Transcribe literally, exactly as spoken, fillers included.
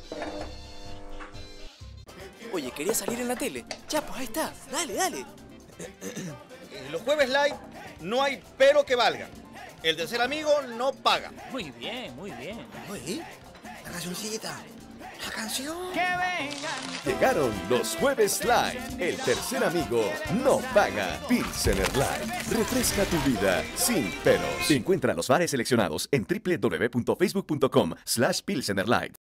Oye, quería salir en la tele. Ya, pues ahí está. Dale, dale. Los jueves live no hay pero que valga. El tercer amigo no paga. Muy bien, muy bien. Oye, la cancioncita. La canción. Que vengan. Llegaron los Jueves Live. El tercer amigo no paga. Pilsener Live. Refresca tu vida sin peros. Encuentra los bares seleccionados en w w w punto facebook punto com slash Pilsener Live.